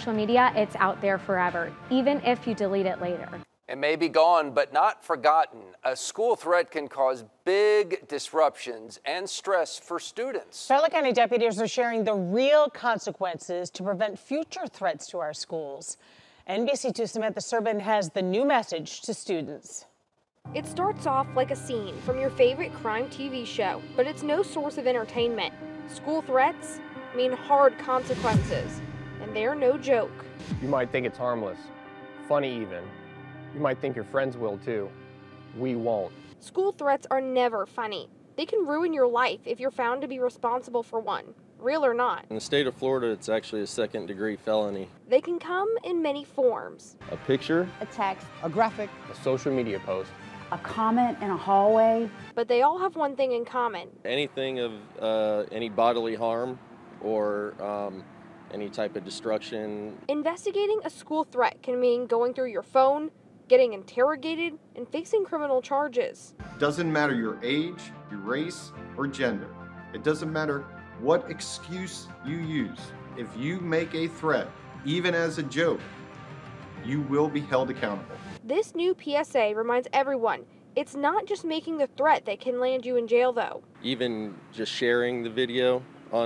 social media, it's out there forever, even if you delete it later. It may be gone, but not forgotten. A school threat can cause big disruptions and stress for students. Charlotte County deputies are sharing the real consequences to prevent future threats to our schools. NBC2's Samantha Serban has the new message to students. It starts off like a scene from your favorite crime TV show, but it's no source of entertainment. School threats mean hard consequences, and they're no joke. You might think it's harmless, funny even. You might think your friends will too. We won't. School threats are never funny. They can ruin your life if you're found to be responsible for one, real or not. In the state of Florida, it's actually a second-degree felony. They can come in many forms. A picture, a text, A graphic, a social media post, a comment in a hallway. But they all have one thing in common. anything of any bodily harm or any type of destruction. Investigating a school threat can mean going through your phone, getting interrogated, and facing criminal charges. Doesn't matter your age, your race, or gender. It doesn't matter what excuse you use. If you make a threat, even as a joke, you will be held accountable. This new PSA reminds everyone, it's not just making the threat that can land you in jail, though. Even just sharing the video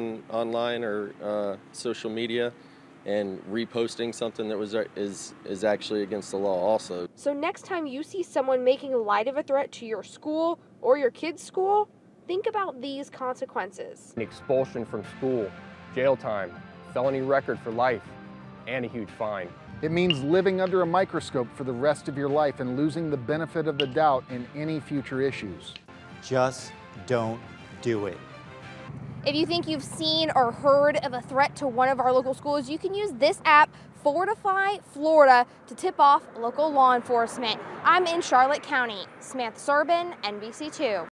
online or social media and reposting something that is actually against the law also. So next time you see someone making light of a threat to your school or your kid's school, think about these consequences. an expulsion from school, jail time, felony record for life, and a huge fine. It means living under a microscope for the rest of your life and losing the benefit of the doubt in any future issues. Just don't do it. If you think you've seen or heard of a threat to one of our local schools, you can use this app, Fortify Florida, to tip off local law enforcement. I'm in Charlotte County. Samantha Serban, NBC2.